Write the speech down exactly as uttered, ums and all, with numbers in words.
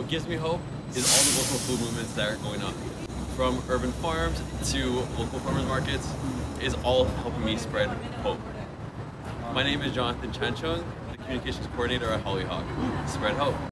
gives me hope is all the local food movements that are going on. From urban farms to local farmers markets is all helping me spread hope. My name is Jonathan Chan-Choong, the communications coordinator at Hollyhock. Spread hope.